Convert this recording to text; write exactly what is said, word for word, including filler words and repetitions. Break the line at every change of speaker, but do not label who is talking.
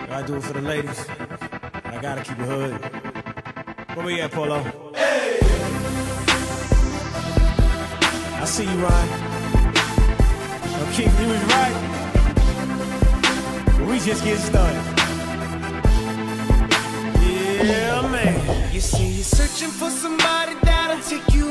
I do it for the ladies. I gotta keep it hood. Where we at, Polo? Hey! I see you, Ryan. Oh, Keith, you was right. We just getting started. Yeah, man.
You say you're searching for somebody that'll take you